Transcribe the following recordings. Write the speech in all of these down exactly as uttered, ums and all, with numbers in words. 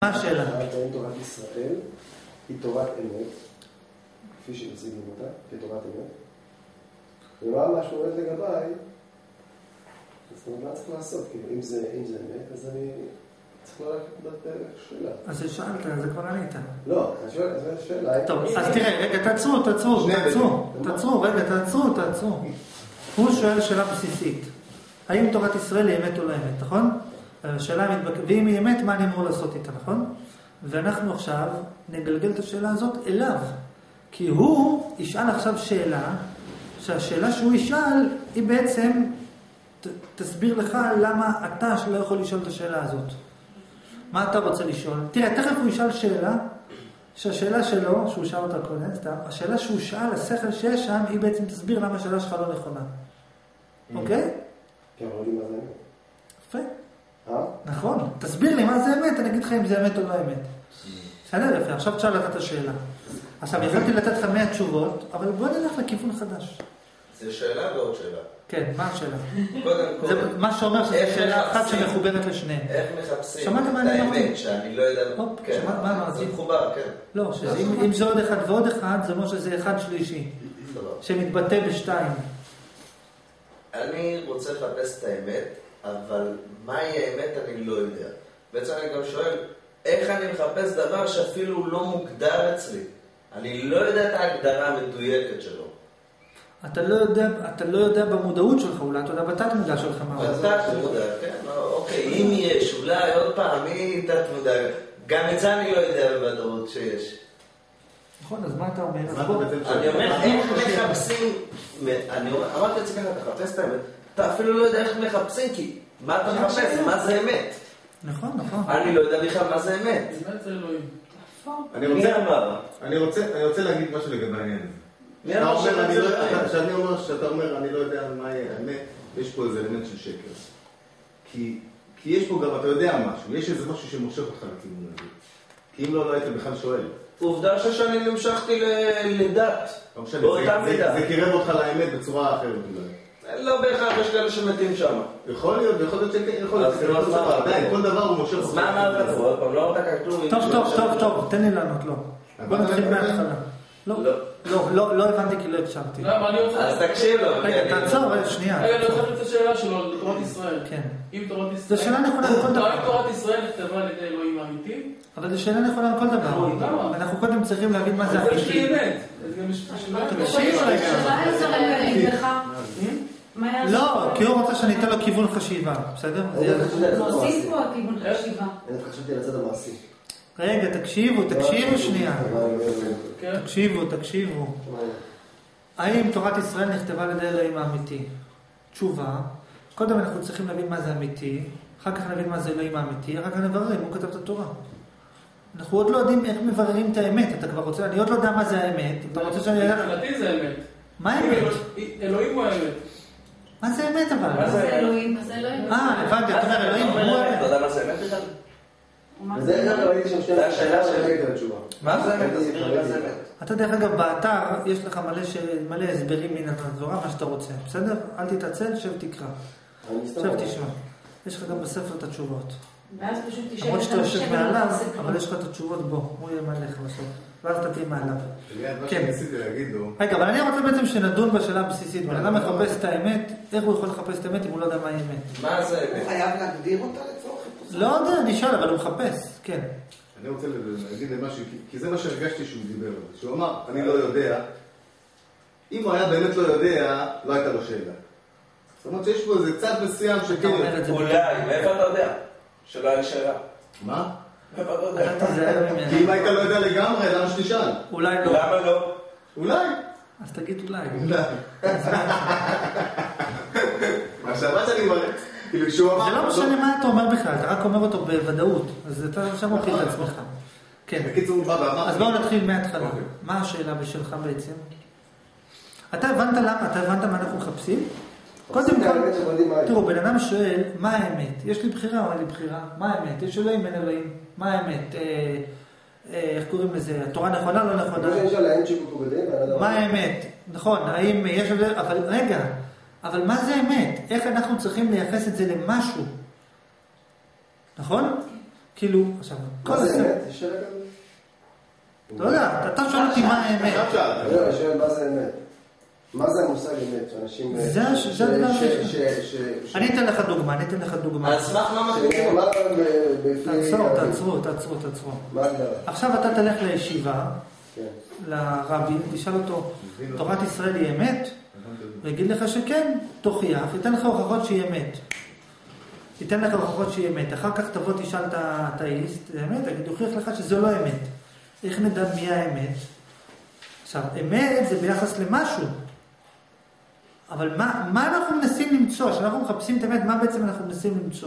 מה השאלה? האם תורת ישראל היא תורת אמת, כפי שמציגים אותה, כתורת אמת, ומה מה שאומרת לגביי, זאת אומרת, מה צריך לעשות? כאילו, אם זה אמת, אז אני צריך ללכת בדרך שאלה. אז שאלת, זה כבר ענית. לא, אני שואל, אז זו שאלה. טוב, אז תראה, רגע, תעצרו, תעצרו, תעצרו, תעצרו, רגע, תעצרו, תעצרו. הוא שואל שאלה בסיסית. האם תורת ישראל היא אמת או לא אמת, נכון? השאלה מתבק... ואם היא אמת, מה אני אמור לעשות איתה, נכון? ואנחנו עכשיו נגלגל את השאלה הזאת אליו. כי הוא ישאל עכשיו שאלה, שהשאלה שהוא ישאל היא בעצם ת... תסביר לך למה אתה שלא יכול לשאול את השאלה הזאת. מה אתה רוצה לשאול? תראה, תכף הוא ישאל שאלה, שהשאלה שלו, שהוא שאל אותה קודם, השאלה שהוא שאל, השכל שיש שם, היא בעצם תסביר למה השאלה שלך לא נכונה. אוקיי? כן, אבל לי מה זה אמת. יפה. אה? נכון. תסביר לי מה זה אמת, אני אגיד לך אם זה אמת או לא אמת. בסדר, יפה. עכשיו תשאל לתת את השאלה. עכשיו, יכולתי לתת לך מאה תשובות, אבל בוא נלך לכיוון חדש. זה שאלה ועוד שאלה. כן, מה השאלה? קודם כל, זה מה שאומר שזו שאלה אחת שמחוברת לשניהם. איך מחפשים שמעת מה את אני אמרתי? האמת שאני לא יודע... הופ, כן, שמעת מה אמרתי? זה מחובר, כן. לא, שאם זה עוד אחד ועוד אחד, זה אומר שזה אחד שלישי. שמתבטא בשתיים. אני רוצה לחפש את האמת, אבל מהי האמת אני לא יודע. בעצם אני גם שואל, איך אני מחפש דבר שאפילו לא מוגדר אצלי? אני לא יודע את ההגדרה המדויקת שלו. אתה לא יודע, אתה לא יודע במודעות שלך, אולי אתה יודע בתת מודע שלך מה. בתת מודע, כן, אוקיי, אם יש, אולי עוד פעם, מי תת מודע? גם את זה אני לא יודע בוודאות שיש. נכון, אז מה אתה אומר? אני אומר, איך מחפשים, אני אמרתי את זה ככה, אתה מחפש את האמת, אתה אפילו לא יודע איך מחפשים, כי מה אתה מחפש? מה זה אמת? נכון, נכון. אני לא יודע בכלל מה זה אמת. אמת זה אלוהים. אני רוצה להגיד משהו לגבי העניין הזה. כשאני אומר, שאתה אומר, אני לא יודע מהי האמת, יש פה איזה אלמנט של שקר. כי יש פה גם, אתה יודע משהו, יש איזה משהו שמושך אותך לכיוון הזה. כי אם לא, לא היית בכלל שואל. עובדה ששאני נמשכתי לדת. זה קירב אותך לאמת בצורה אחרת. לא בהכרח, יש כאלה שמתים שם. יכול להיות, יכול להיות שכן, יכול להיות. עדיין, כל דבר הוא מושך אותך. אז מה אמרת פה? עוד פעם, לא אמרת כתוב. טוב, טוב, טוב, טוב, תן לי לענות, לא. בוא נתחיל מההתחלה. לא, לא, לא הבנתי כי לא הקשבתי. אז תקשיב לו. רגע, תעצור, שנייה. רגע, אני רוצה את השאלה שלו, תורת ישראל. כן. אם תורת ישראל... זו שאלה נכונה על כל דבר. האם תורת ישראל נכתבה על ידי אלוהים האמיתי? אבל זו שאלה נכונה על כל דבר. אנחנו קודם צריכים להבין מה זה אמיתי. זה שלי אמת. תקשיב רגע. לא, כי הוא רוצה שאני אתן לו כיוון חשיבה, בסדר? מוסיף פה כיוון חשיבה. אני חשבתי על הצד המעשי. רגע, תקשיבו, תקשיבו שנייה. תקשיבו, תקשיבו. האם תורת ישראל נכתבה על ידי אלוהים האמיתי? תשובה. קודם אנחנו צריכים להבין מה זה אמיתי, אחר כך נבין מה זה אלוהים האמיתי, אחר כך נברר אם הוא כתב את התורה. אנחנו עוד לא יודעים איך מבררים את האמת. אתה כבר רוצה, אני עוד לא יודע מה זה האמת. אתה רוצה שאני... מבחינתי זה אמת. מה האמת? אלוהים הוא האמת. מה זה אמת אבל? מה זה אלוהים? מה זה אלוהים? אה, הבנתי, אתה אומר אלוהים הוא האמת. אתה יודע מה זה אמת בכלל? וזה גם ראיתי שם שתי השאלה שאני ראיתי על התשובה. מה זה אמת? תסביר מה זה אמת. אתה דרך אגב, באתר יש לך מלא הסברים מן התורה, מה שאתה רוצה. בסדר? אל תתעצל, שב תקרא. שב תשמע. יש לך גם בספר את התשובות. ואז פשוט תשב למרות שאתה יושב מעליו, אבל יש לך את התשובות בו. הוא יהיה מלך בסוף. ואז אתה תהיה מעליו. מה שניסיתי להגיד לו... רגע, אבל אני רוצה בעצם שנדון בשאלה הבסיסית. בן אדם מחפש את האמת, איך הוא יכול לחפש את האמת אם הוא לא יודע מה האמת? מה זה אמת? הוא חייב להגדיר אותה לצורך חיפוש? לא יודע, אני אשאל, אבל הוא מחפש, כן. אני רוצה להגיד למשהו, כי זה מה שהרגשתי שהוא דיבר על זה. שהוא אמר, אני לא יודע. אם הוא היה באמת לא יודע, לא הייתה לו שאלה. זאת אומרת שיש פה איזה צד מסוים שכאילו... אולי, מאיפה אתה יודע? שלא היה לי שאלה. מה? מאיפה אתה יודע? כי אם היית לא יודע לגמרי, למה שתשאל? אולי לא. למה לא? אולי. אז תגיד אולי. אולי. עכשיו, מה שאני מראה? כאילו כשהוא אמר... זה לא משנה מה אתה אומר בכלל, אתה רק אומר אותו בוודאות. אז אתה עכשיו מוכיח את עצמך. כן. בקיצור הוא בא ואמר... אז בואו נתחיל מההתחלה. מה השאלה בשבילך בעצם? אתה הבנת למה? אתה הבנת מה אנחנו מחפשים? קודם כל, תראו, בן אדם שואל, מה האמת? יש לי בחירה או אין לי בחירה? מה האמת? יש אלוהים, אין אלוהים? מה האמת? איך קוראים לזה? התורה נכונה, לא נכונה? מה האמת? נכון, האם יש... אבל רגע, אבל מה זה אמת? איך אנחנו צריכים לייחס את זה למשהו? נכון? כאילו, עכשיו, כל מה זה הסיפור... אמת? יש שאלה גם? לא יודע, אתה שואל אותי מה האמת. עכשיו שאלת. לא, אני שואל מה זה אמת. מה זה המושג אמת? שאנשים... זה הש- זה הדבר ש- הראשון. ש- ש- אני אתן לך דוגמה, אני אתן לך דוגמה. על סמך מה מחליטים? שנאמר בפני... תעצור, תעצרו, תעצרו, תעצרו. מה ההגדרה? עכשיו אתה תלך לישיבה, כן. לרבי, תשאל אותו, תורת ישראל היא אמת? ויגיד לך שכן, תוכיח, ייתן לך הוכחות שהיא אמת. ייתן לך הוכחות שהיא אמת. אחר כך תבוא תשאל את האתאיסט, זה אמת? תגיד, יוכיח לך שזה לא אמת. איך נדע מי האמת? עכשיו, אמת זה ביחס למשהו. אבל מה, מה אנחנו מנסים למצוא? כשאנחנו מחפשים את האמת, מה בעצם אנחנו מנסים למצוא?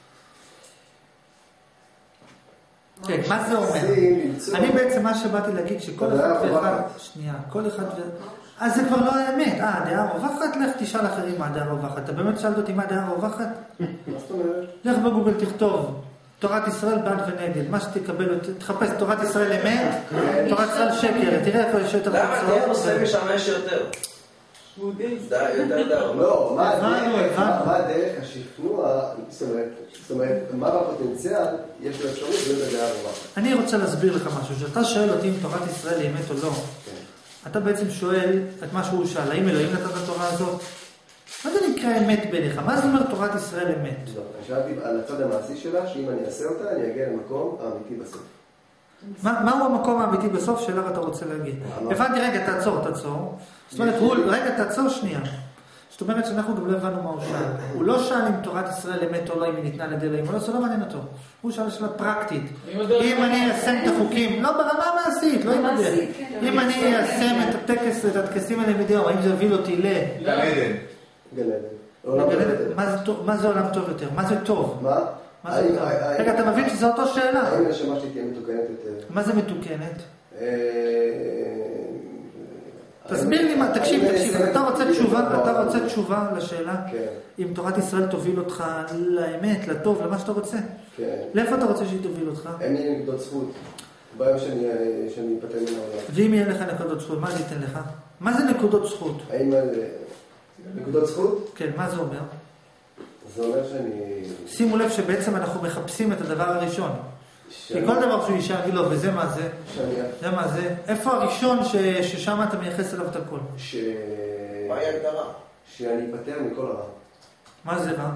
כן, מה זה אומר? אני בעצם מה שבאתי להגיד שכל אחד ואחד... שנייה, כל אחד ו... אז זה כבר לא האמת. אה, דעה רווחת? לך תשאל אחרים מה דעה רווחת. אתה באמת שאלת אותי מה דעה רווחת? מה זאת אומרת? לך בגוגל תכתוב תורת ישראל בעד ונגד. מה שתקבל, תחפש תורת ישראל אמת, תורת ישראל שקר. תראה איפה יש יותר למה? תהיה נושא משמש יותר. די, יותר די. לא, מה הבנו, הדרך- הבנו. מה הדרך השכנוע, זאת אומרת, זאת אומרת, מה בפוטנציאל יש לו אפשרות להיות הדעה הרווחת. אני רוצה להסביר לך משהו. כשאתה שואל אותי אם תורת ישראל היא אמת או לא, אתה בעצם שואל את מה שהוא שאל, האם אלוהים נתן את התורה הזאת? מה זה נקרא אמת בעיניך? מה זה אומר תורת ישראל אמת? לא, אני שאלתי על הצד המעשי שלה, שאם אני אעשה אותה, אני אגיע למקום האמיתי בסוף. מה, מהו המקום האמיתי בסוף שאליו אתה רוצה להגיד? הבנתי, רגע, תעצור, תעצור. זאת אומרת, הוא, רגע, תעצור שנייה. זאת אומרת שאנחנו גם לא הבנו מה הוא שאל. הוא לא שאל אם תורת ישראל אמת או לא, אם היא ניתנה לידי אלוהים, או לא, זה לא מעניין אותו. הוא שאל שאלה פרקטית. אם אני איישם את החוקים, לא ברמה המעשית, לא עם הדרך. אם אני איישם את הטקס, את הטקסים האלה מדי יום, האם זה יביא אותי ל... גן עדן. גן עדן. עולם טוב יותר. מה זה טוב- מה זה עולם טוב יותר? מה זה טוב? מה? מה זה האם- טוב? האם- רגע, אתה מבין שזו אותו שאלה. האם הנשמה שלי תהיה מתוקנת יותר? מה זה מתוקנת? אה, תסביר לי מה, תקשיב, האם תקשיב, אני אתה רוצה אעשה- תשובה, אתה רוצה תשובה לשאלה כן, אם תורת ישראל תוביל אותך לאמת, לטוב, למה שאתה רוצה? כן. לאיפה אתה רוצה שהיא תוביל אותך? אין לי נקודות זכות. ביום שאני שאני אפטר מן העולם. ואם יהיה לך נקודות זכות, מה זה ייתן לך? מה זה נקודות זכות? האם אה, נקודות זכות? כן, מה זה אומר? זה אומר שאני... שימו לב שבעצם אנחנו מחפשים את הדבר הראשון. כי כל דבר שהוא אישה יגיד לו, וזה מה זה? שאני... זה מה זה? איפה הראשון ש- ששם אתה מייחס אליו את הכל? ש... מהי ההגדרה? שאני אפטר מכל הרע. מה זה רע?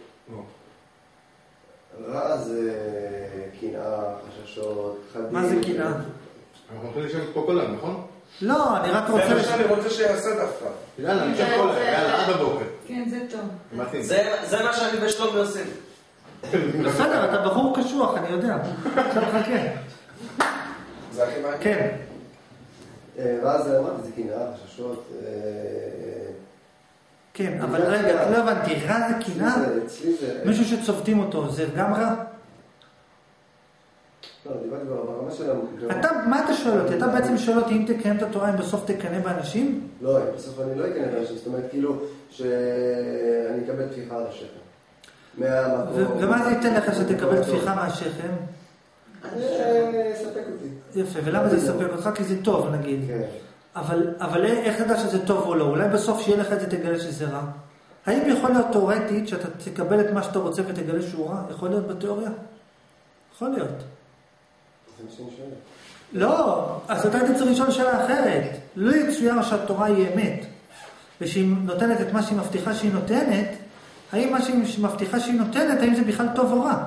רע זה קנאה, חששות, חדים. מה זה קנאה? אנחנו הולכים לשבת פה כל היום, נכון? לא, אני רק רוצה... זה מה שאני רוצה שיעשה דווקא. יאללה, נשב כל היום, יאללה, עד הבוקר. כן, זה טוב. מתאים. זה זה מה שאני ושלומי עושים. בסדר, אתה בחור קשוח, אני יודע. עכשיו חכה. זה הכי מעניין. כן. אה, רע זה אמרתי, זה קנאה, חששות. אה, כן, אבל רגע, לא הבנתי, רע זה קנאה? זה- אצלי זה... מישהו שצובטים אותו, זה גם רע? לא, דיברתי ברמה של... ה- אתה, מה אתה שואל אותי? אתה בעצם שואל אותי אם תקיים את התורה, אם בסוף תקנא באנשים? לא, בסוף אני לא אכנס לאנשים, זאת אומרת, כאילו, שאני אקבל טפיחה על השכם. מהמקום... ו- ומה זה ייתן לך שתקבל טפיחה מהשכם? זה יספק אותי. יפה, ולמה זה יספק אותך? כי זה טוב, נגיד. כן. אבל, אבל איך תדע שזה טוב או לא? אולי בסוף שיהיה לך את זה תגלה שזה רע? האם יכול להיות תיאורטית שאתה תקבל את מה שאתה רוצה ותגלה שהוא רע? יכול להיות בתיאוריה? יכול להיות. זה מה שאני שואל. לא, אז אתה היית צריך לשאול שאלה אחרת. לא יצויר שהתורה היא אמת, ושהיא נותנת את מה שהיא מבטיחה שהיא נותנת, האם מה שהיא מבטיחה שהיא נותנת, האם זה בכלל טוב או רע?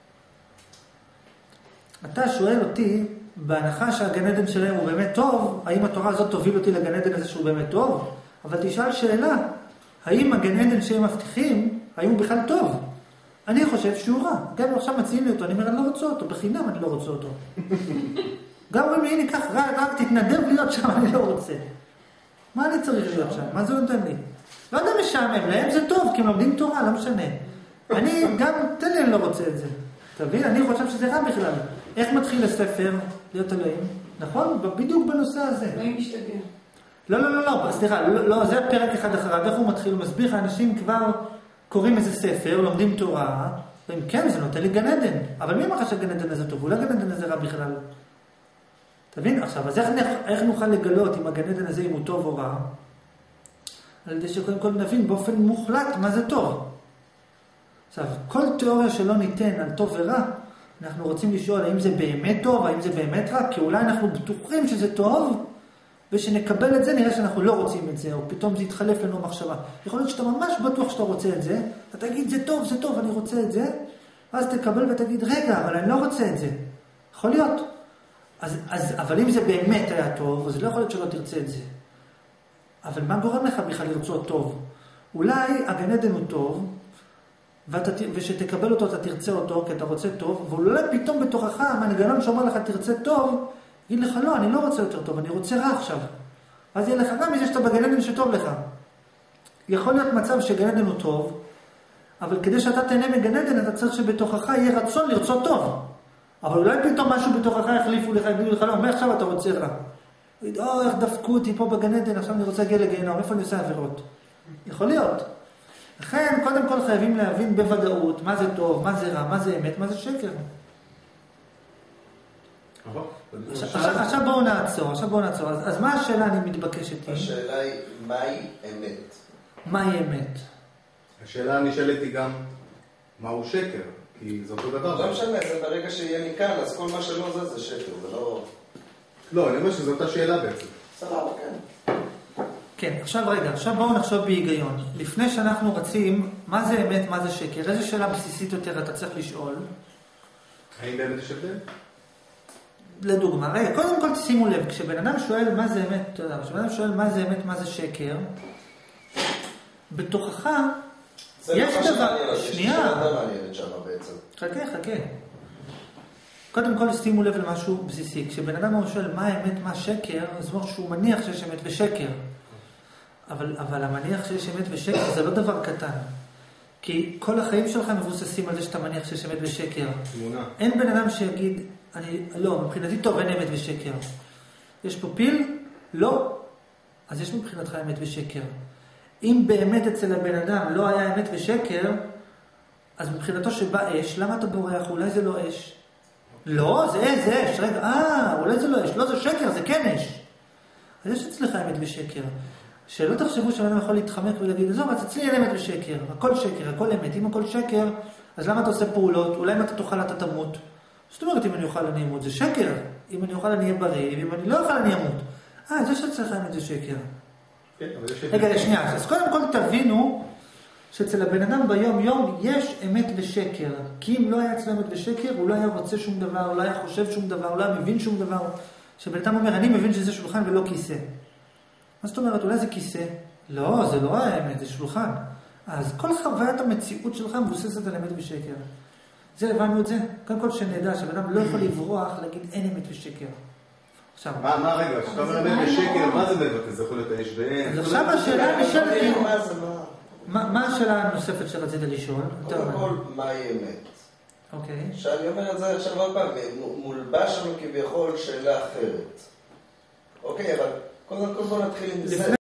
אתה שואל אותי, בהנחה שהגן עדן שלהם הוא באמת טוב, האם התורה הזאת תוביל אותי לגן עדן הזה שהוא באמת טוב? אבל תשאל שאלה, האם הגן עדן שהם מבטיחים, האם הוא בכלל טוב? אני חושב שהוא רע. גם אם עכשיו מציעים לי אותו, אני אומר, אני לא רוצה אותו, בחינם אני לא רוצה אותו. גם אומרים לי, הנה, קח, רק, רק תתנדב להיות שם, אני לא רוצה. מה אני צריך להיות שם? מה זה נותן לי? לא יודע משעמם, להם זה טוב, כי הם לומדים תורה, לא משנה. אני גם, תן לי, אני לא רוצה את זה. תבין? אני חושב שזה רע בכלל. איך מתחיל הספר להיות אלוהים? נכון? בדיוק בנושא הזה. אלוהים משתגע. לא, לא, לא, לא, סליחה, לא, לא, זה פרק אחד אחריו. איך הוא מתחיל? הוא מסביר, האנשים כבר קוראים איזה ספר, לומדים תורה, ואם כן, זה נותן לי גן עדן. אבל מי אמר שהגן עדן הזה טוב? אולי גן עדן הזה רע בכלל. תבין? עכשיו, אז איך, איך נוכל לגלות אם הגן עדן הזה, אם הוא טוב או רע? על ידי שקודם כל נבין באופן מוחלט מה זה טוב. עכשיו, כל תיאוריה שלא ניתן על טוב ורע, אנחנו רוצים לשאול האם זה באמת טוב, האם זה באמת רע, כי אולי אנחנו בטוחים שזה טוב, ושנקבל את זה נראה שאנחנו לא רוצים את זה, או פתאום זה יתחלף לנו מחשבה. יכול להיות שאתה ממש בטוח שאתה רוצה את זה, אתה תגיד זה טוב, זה טוב, אני רוצה את זה, אז תקבל ותגיד רגע, אבל אני לא רוצה את זה. יכול להיות. אז, אז, אבל אם זה באמת היה טוב, אז לא יכול להיות שלא תרצה את זה. אבל מה גורם לך בכלל לרצות טוב? אולי הגן עדן הוא טוב, ואתה, ושתקבל אותו אתה תרצה אותו, כי אתה רוצה טוב, ואולי פתאום בתוכך המנגנון שאומר לך תרצה טוב, יגיד לך לא, אני לא רוצה יותר טוב, אני רוצה רע עכשיו. אז יהיה לך גם מזה שאתה בגן עדן שטוב לך. יכול להיות מצב שגן עדן הוא טוב, אבל כדי שאתה תהנה מגן עדן, אתה צריך שבתוכך יהיה רצון לרצות טוב. אבל אולי פתאום משהו בתוכך יחליפו לך, יגידו לך לא, מעכשיו אתה רוצה רע. יגיד, או, איך דפקו אותי פה בגן עדן, עכשיו אני רוצה להגיע לגיהנום, איפה אני עושה עבירות? יכול להיות. לכן, קודם כל חייבים להבין בוודאות מה זה טוב, מה זה רע, מה זה אמת, מה זה שקר. עכשיו בואו נעצור, עכשיו בואו נעצור. אז מה השאלה אני מתבקשת? השאלה היא, מהי אמת? מהי אמת? השאלה הנשאלת היא גם, מהו שקר? כי זה אותו דבר. לא משנה, זה ברגע שיהיה לי כאן, אז כל מה שלא זה, זה שקר, ולא... לא, אני אומר שזו אותה שאלה בעצם. סבבה, כן. כן, עכשיו רגע, עכשיו בואו נחשוב בהיגיון. לפני שאנחנו רצים, מה זה אמת, מה זה שקר? איזה שאלה בסיסית יותר אתה צריך לשאול? האם באמת יש הבדל? לדוגמה, רגע, קודם כל תשימו לב, כשבן אדם שואל מה זה אמת, אתה יודע, כשבן אדם שואל מה זה אמת, מה זה שקר, בתוכך יש דבר, שנייה, חכה, חכה. קודם כל שימו לב למשהו בסיסי, כשבן אדם שואל מה האמת, מה שקר, אז הוא אומר שהוא מניח שיש אמת ושקר. אבל, אבל המניח שיש אמת ושקר זה לא דבר קטן. כי כל החיים שלך מבוססים על זה שאתה מניח שיש אמת ושקר. תמונה. אין בן אדם שיגיד, אני, לא, מבחינתי טוב, אין אמת ושקר. יש פה פיל? לא. אז יש מבחינתך אמת ושקר. אם באמת אצל הבן אדם לא היה אמת ושקר, אז מבחינתו שבא אש, למה אתה בורח? אולי זה לא אש. לא, זה אש, זה אש. רגע, אה, אולי זה לא אש. לא, זה שקר, זה כן אש. אז יש אצלך אמת ושקר. שלא תחשבו שבן אדם יכול להתחמק ולהגיד, עזוב, אז אצלי אין אמת ושקר. הכל שקר, הכל אמת. אם הכל שקר, אז למה אתה עושה פעולות? אולי אם אתה תאכל אתה תמות. זאת אומרת, אם אני אוכל אני אמות, זה שקר. אם אני אוכל אני אהיה בריא, ואם אני לא אוכל אני אמות. אה, אז יש אצלך אמת ושקר. רגע, שנייה. אז קודם כל תבינו שאצל הבן אדם ביום יום יש אמת ושקר. כי אם לא היה אצלו אמת ושקר, הוא לא היה רוצה שום דבר, הוא לא היה חושב שום דבר, הוא לא היה מבין שום דבר. שבן אדם אומר, אני מבין שזה שולחן ולא כיסא. מה זאת אומרת, אולי זה כיסא? לא, זה לא האמת, זה שולחן. אז כל חוויית המציאות שלך מבוססת על אמת ושקר. זה הבנו את זה. קודם כל שנדע שבן אדם לא יכול לברוח להגיד אין אמת ושקר. עכשיו, מה, מה רגע, כשאתה אומר אמת ושקר, מה זה מבטא? זה יכול להיות האש ואין. אז עכשיו השאלה נשאלת היא, מה זה, מה? מה השאלה הנוספת שרצית לשאול? קודם כל, מהי אמת? אוקיי. שאני אומר את זה עכשיו עוד פעם, מולבש לנו כביכול שאלה אחרת. אוקיי, אבל קודם כל בוא נתחיל עם זה.